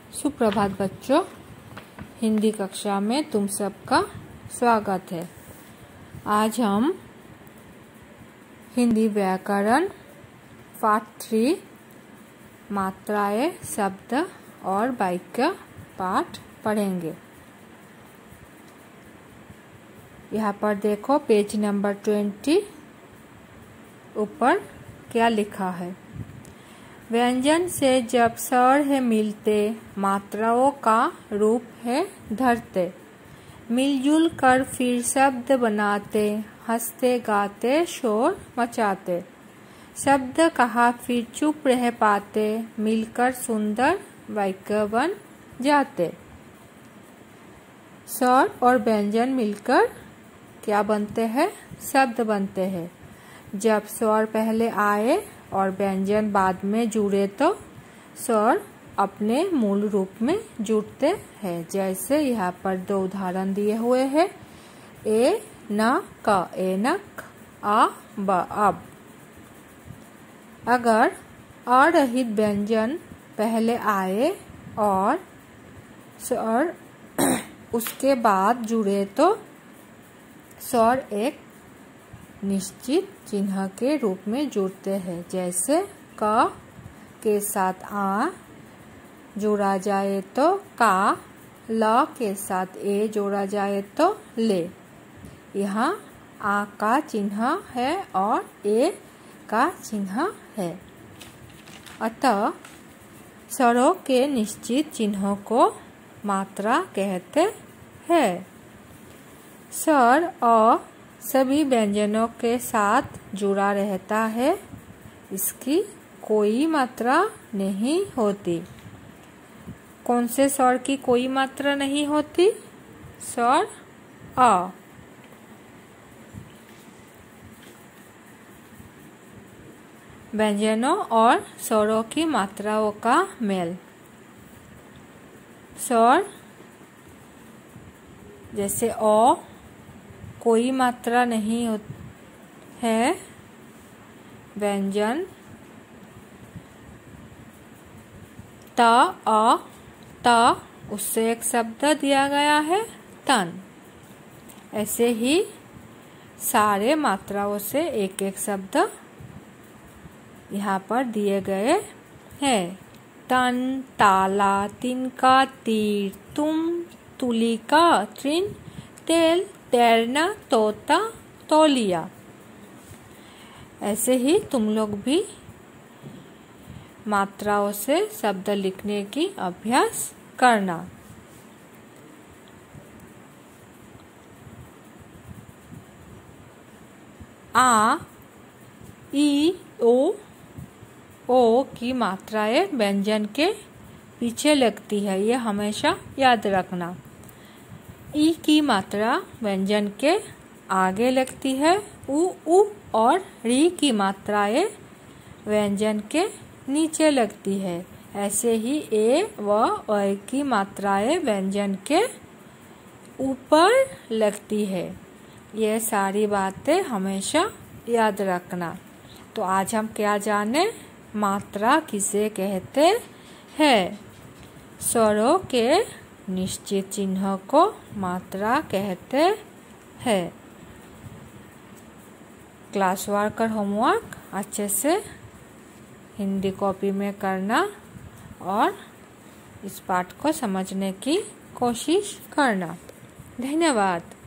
सुप्रभात बच्चों, हिंदी कक्षा में तुम सबका स्वागत है। आज हम हिंदी व्याकरण पाठ 3 मात्राएं, शब्द और वाक्य पाठ पढ़ेंगे। यहाँ पर देखो पेज नंबर 20 ऊपर क्या लिखा है। व्यंजन से जब स्वर है मिलते, मात्राओं का रूप है धरते। मिलजुल कर फिर शब्द बनाते, हंसते गाते शोर मचाते। शब्द कहा फिर चुप रह पाते, मिलकर सुंदर वाक्य बन जाते। स्वर और व्यंजन मिलकर क्या बनते हैं? शब्द बनते हैं। जब स्वर पहले आए और व्यंजन बाद में जुड़े तो स्वर अपने मूल रूप में जुड़ते हैं। जैसे यहाँ पर 2 उदाहरण दिए हुए हैं। ए न क, एनक, आ ब, अब। अगर अरहित व्यंजन पहले आए और स्वर उसके बाद जुड़े तो स्वर एक निश्चित चिन्ह के रूप में जुड़ते हैं। जैसे क के साथ आ जोड़ा जाए तो का, ल के साथ ए जोड़ा जाए तो ले। यहाँ आ का चिन्ह है और ए का चिन्ह है। अतः स्वरों के निश्चित चिन्हों को मात्रा कहते हैं। स्वर अ सभी व्यंजनों के साथ जुड़ा रहता है, इसकी कोई मात्रा नहीं होती। कौन से स्वर की कोई मात्रा नहीं होती? स्वर अ। व्यंजनों और स्वरों की मात्राओं का मेल। स्वर जैसे अ कोई मात्रा नहीं है। व्यंजन त, अ, त, उससे एक शब्द दिया गया है तन। ऐसे ही सारे मात्राओं से एक एक शब्द यहाँ पर दिए गए हैं। तन, ताला, तिनका, तीर, तुम, तुलिका, तृण, तेल, तैरना, तोता, तौलिया। ऐसे ही तुम लोग भी मात्राओं से शब्द लिखने की अभ्यास करना। आ, ई, ओ की मात्राएं व्यंजन के पीछे लगती है, ये हमेशा याद रखना। ई की मात्रा व्यंजन के आगे लगती है। उ और री की मात्राएं व्यंजन के नीचे लगती है। ऐसे ही ए व अ की मात्राएं व्यंजन के ऊपर लगती है। ये सारी बातें हमेशा याद रखना। तो आज हम क्या जाने? मात्रा किसे कहते हैं? स्वरों के निश्चित चिन्ह को मात्रा कहते हैं। क्लास वर्क और होमवर्क अच्छे से हिंदी कॉपी में करना और इस पाठ को समझने की कोशिश करना। धन्यवाद।